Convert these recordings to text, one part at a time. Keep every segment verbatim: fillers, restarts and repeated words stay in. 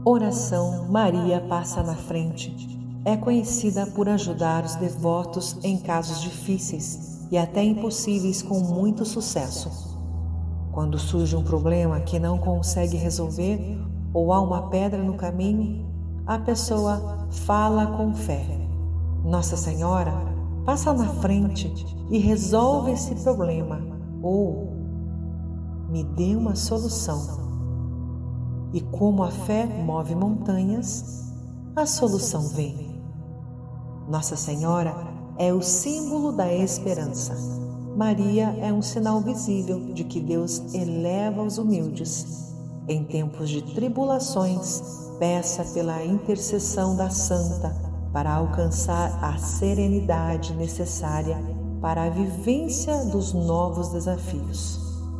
Oração Maria Passa na Frente é conhecida por ajudar os devotos em casos difíceis e até impossíveis com muito sucesso. Quando surge um problema que não consegue resolver ou há uma pedra no caminho, a pessoa fala com fé: Nossa Senhora, passa na frente e resolve esse problema, ou me dê uma solução. E como a fé move montanhas, a solução vem. Nossa Senhora é o símbolo da esperança. Maria é um sinal visível de que Deus eleva os humildes. Em tempos de tribulações, peça pela intercessão da Santa para alcançar a serenidade necessária para a vivência dos novos desafios.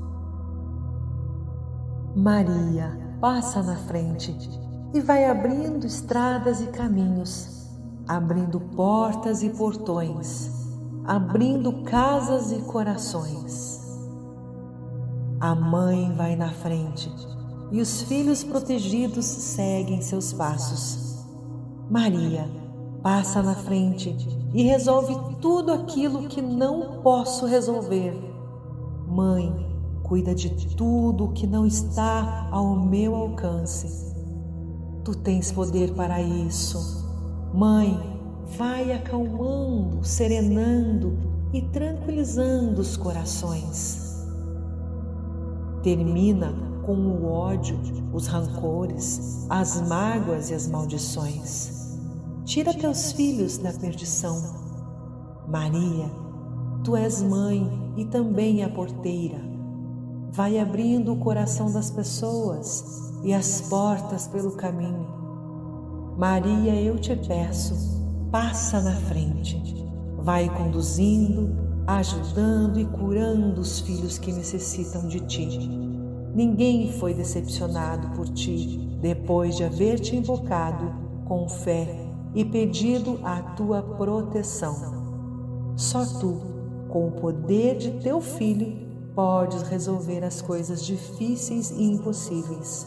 Maria passa na frente e vai abrindo estradas e caminhos, abrindo portas e portões, abrindo casas e corações. A mãe vai na frente e os filhos protegidos seguem seus passos. Maria passa na frente e resolve tudo aquilo que não posso resolver. Mãe, cuida de tudo que não está ao meu alcance. Tu tens poder para isso. Mãe, vai acalmando, serenando e tranquilizando os corações. Termina com o ódio, os rancores, as mágoas e as maldições. Tira teus filhos da perdição. Maria, tu és mãe e também a porteira. Vai abrindo o coração das pessoas e as portas pelo caminho. Maria, eu te peço, passa na frente. Vai conduzindo, ajudando e curando os filhos que necessitam de ti. Ninguém foi decepcionado por ti depois de haver te invocado com fé e pedido a tua proteção. Só tu, com o poder de teu Filho, podes resolver as coisas difíceis e impossíveis.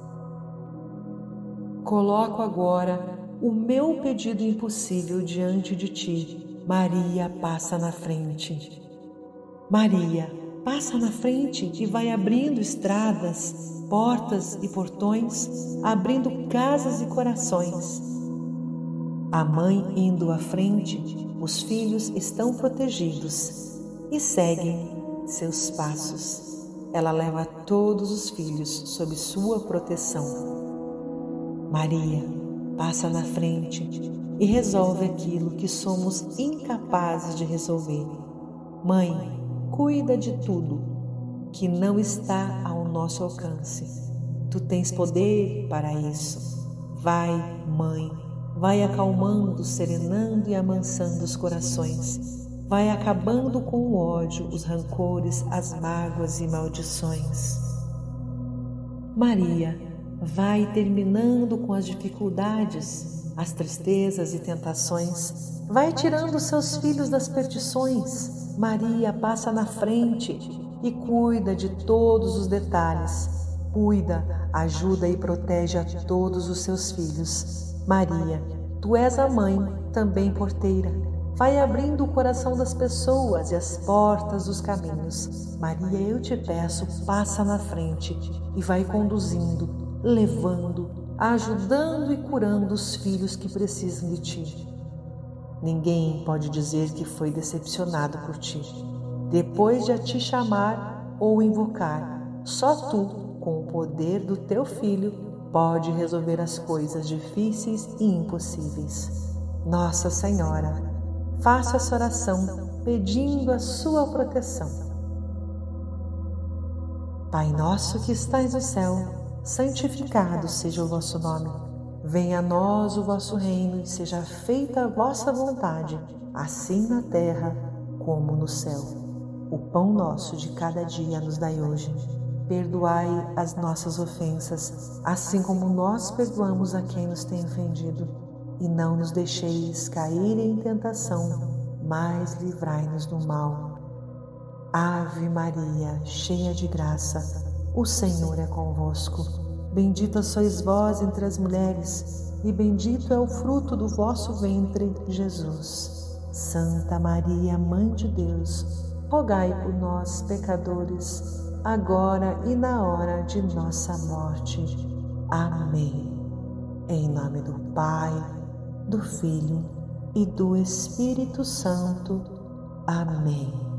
Coloco agora o meu pedido impossível diante de ti. Maria, passa na frente. Maria, passa na frente e vai abrindo estradas, portas e portões, abrindo casas e corações. A mãe indo à frente, os filhos estão protegidos e seguem seus passos. Ela leva todos os filhos sob sua proteção. Maria passa na frente e resolve aquilo que somos incapazes de resolver. Mãe, cuida de tudo que não está ao nosso alcance. Tu tens poder para isso. Vai, Mãe, vai acalmando, serenando e amansando os corações. Vai acabando com o ódio, os rancores, as mágoas e maldições. Maria, vai terminando com as dificuldades, as tristezas e tentações. Vai tirando seus filhos das perdições. Maria, passa na frente e cuida de todos os detalhes. Cuida, ajuda e protege a todos os seus filhos. Maria, tu és a mãe, também porteira. Vai abrindo o coração das pessoas e as portas dos caminhos. Maria, eu te peço, passa na frente e vai conduzindo, levando, ajudando e curando os filhos que precisam de ti. Ninguém pode dizer que foi decepcionado por ti, depois de a te chamar ou invocar. Só tu, com o poder do teu Filho, pode resolver as coisas difíceis e impossíveis. Nossa Senhora, faço essa oração pedindo a sua proteção. Pai nosso que estais no céu, santificado seja o vosso nome. Venha a nós o vosso reino e seja feita a vossa vontade, assim na terra como no céu. O pão nosso de cada dia nos dai hoje. Perdoai as nossas ofensas, assim como nós perdoamos a quem nos tem ofendido. E não nos deixeis cair em tentação, mas livrai-nos do mal. Ave Maria, cheia de graça, o Senhor é convosco. Bendita sois vós entre as mulheres, e bendito é o fruto do vosso ventre, Jesus. Santa Maria, Mãe de Deus, rogai por nós, pecadores, agora e na hora de nossa morte. Amém. Em nome do Pai, do Filho e do Espírito Santo. Amém.